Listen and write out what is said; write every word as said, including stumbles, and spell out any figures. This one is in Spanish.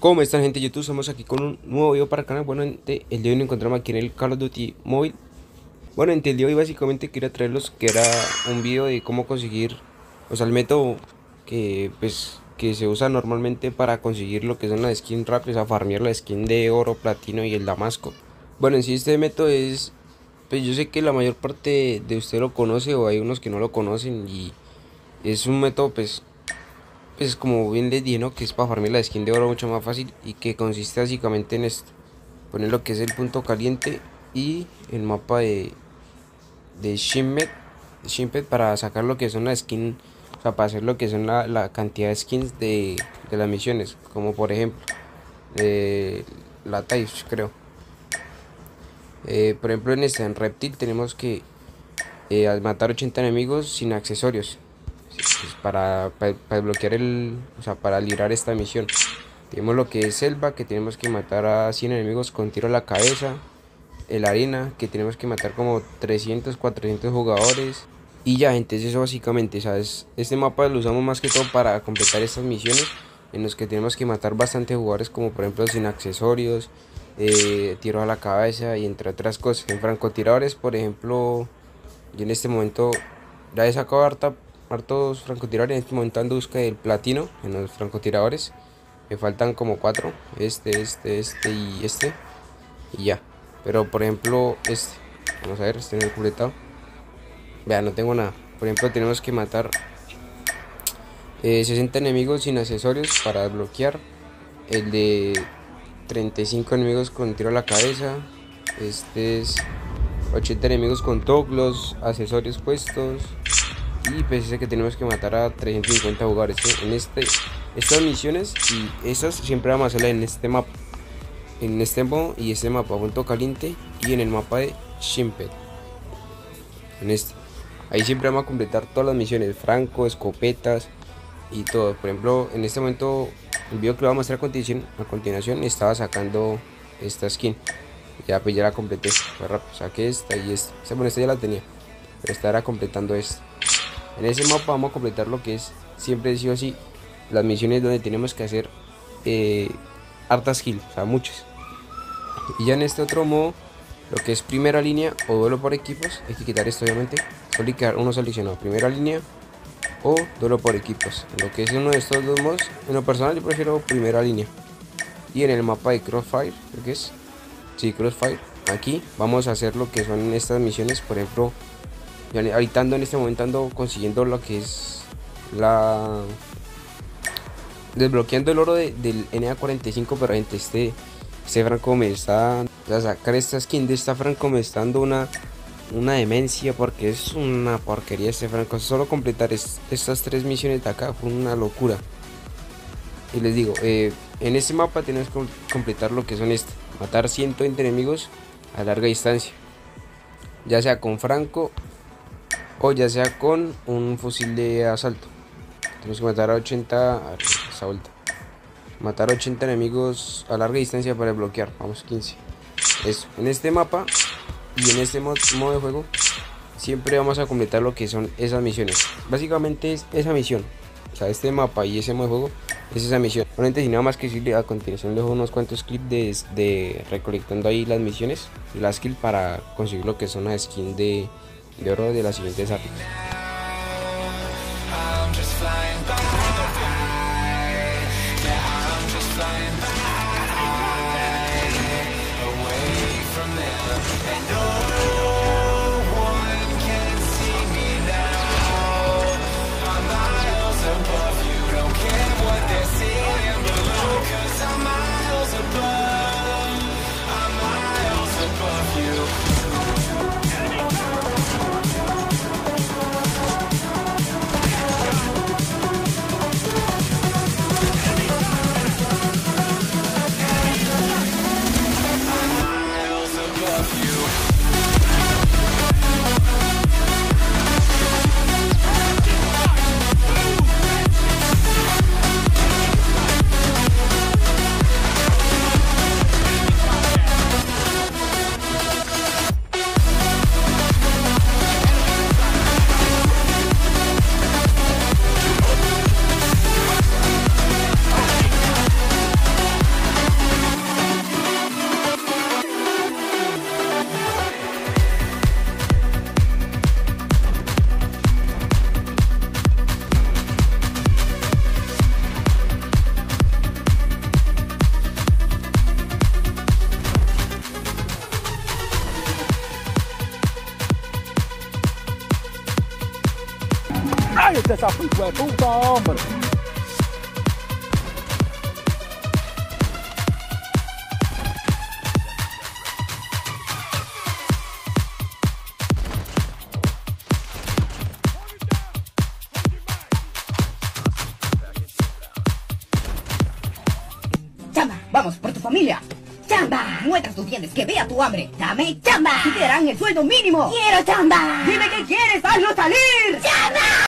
¿Cómo están, gente de YouTube? Estamos aquí con un nuevo video para el canal. Bueno, gente, el día de hoy nos encontramos aquí en el Call of Duty móvil. Bueno, gente, el día de hoy básicamente quería traerlos que era un video de cómo conseguir, o sea, el método que pues que se usa normalmente para conseguir lo que son las skins rápidas, a farmear la skin de oro, platino y el damasco. Bueno, en sí este método es, pues yo sé que la mayor parte de usted lo conoce o hay unos que no lo conocen, y es un método pues pues como bien les dije, ¿no? Que es para farmear la skin de oro mucho más fácil, y que consiste básicamente en esto: poner lo que es el punto caliente y el mapa de de Shimpet, Shimpet para sacar lo que son las skins, o sea, para hacer lo que son la, la cantidad de skins de, de las misiones, como por ejemplo eh, la Taish, creo. Eh, por ejemplo, en este en Reptil tenemos que eh, matar ochenta enemigos sin accesorios, pues para, para, para desbloquear el, o sea, para librar esta misión. Tenemos lo que es selva, que tenemos que matar a cien enemigos con tiro a la cabeza. El arena, que tenemos que matar como trescientos, cuatrocientos jugadores. Y ya, gente, eso básicamente, ¿sabes? Este mapa lo usamos más que todo para completar estas misiones, en los que tenemos que matar bastante jugadores, como por ejemplo sin accesorios, eh, tiro a la cabeza y entre otras cosas. En francotiradores, por ejemplo, yo en este momento ya he sacado harta hartos francotiradores. En este momento ando busca del platino en los francotiradores. Me faltan como cuatro: este, este, este y este, y ya. Pero por ejemplo este, vamos a ver, este no he completado. Vean, no tengo nada. Por ejemplo, tenemos que matar eh, sesenta enemigos sin accesorios para desbloquear el de treinta y cinco enemigos con tiro a la cabeza. Este es ochenta enemigos con todos los accesorios puestos. Y pues ese que tenemos que matar a trescientos cincuenta jugadores, ¿eh? En este, estas misiones y esas siempre vamos a hacerlas en este mapa, en este modo y este mapa punto caliente, y en el mapa de Shimpet, en este. Ahí siempre vamos a completar todas las misiones, franco, escopetas y todo. Por ejemplo, en este momento el video que lo vamos a mostrar a continuación, a continuación estaba sacando esta skin. Ya pues ya la completé, fue rápido, saqué esta y esta. Bueno, esta ya la tenía, pero esta era completando esta. En ese mapa vamos a completar lo que es siempre sí o sí las misiones donde tenemos que hacer eh, hartas kills, o sea, muchas. Y ya en este otro modo, lo que es primera línea o duelo por equipos, hay que quitar esto obviamente. Solo hay que quedar uno seleccionado: primera línea o duelo por equipos. En lo que es uno de estos dos modos, en lo personal yo prefiero primera línea. Y en el mapa de Crossfire, ¿lo que es? Sí, Crossfire. Aquí vamos a hacer lo que son estas misiones. Por ejemplo, ahorita ando en este momento ando consiguiendo lo que es la desbloqueando el oro de, del N A cuarenta y cinco. Pero gente, este este Franco me está, o sea, sacar esta skin de esta Franco me está dando una una demencia, porque es una porquería este Franco. Solo completar es, estas tres misiones de acá fue una locura. Y les digo, eh, en este mapa tenemos que completar lo que son este: matar ciento veinte enemigos a larga distancia, ya sea con franco o ya sea con un fusil de asalto. Tenemos que matar a ochenta, a ver, esa vuelta, matar a ochenta enemigos a larga distancia para desbloquear. Vamos, quince. Eso, en este mapa y en este mod, modo de juego siempre vamos a completar lo que son esas misiones. Básicamente es esa misión, o sea, este mapa y ese modo de juego es esa misión. Realmente, sin nada más que decirle, a continuación les dejo unos cuantos clips de, de recolectando ahí las misiones y las kills para conseguir lo que son las skins de de oro de las siguientes armas. esa hijo de puta, hombre! Chamba, vamos, por tu familia. Chamba, muestra tus dientes, que vea tu hambre. Dame chamba. Te darán el sueldo mínimo. Quiero chamba. Dime qué quieres, hazlo salir. Chamba.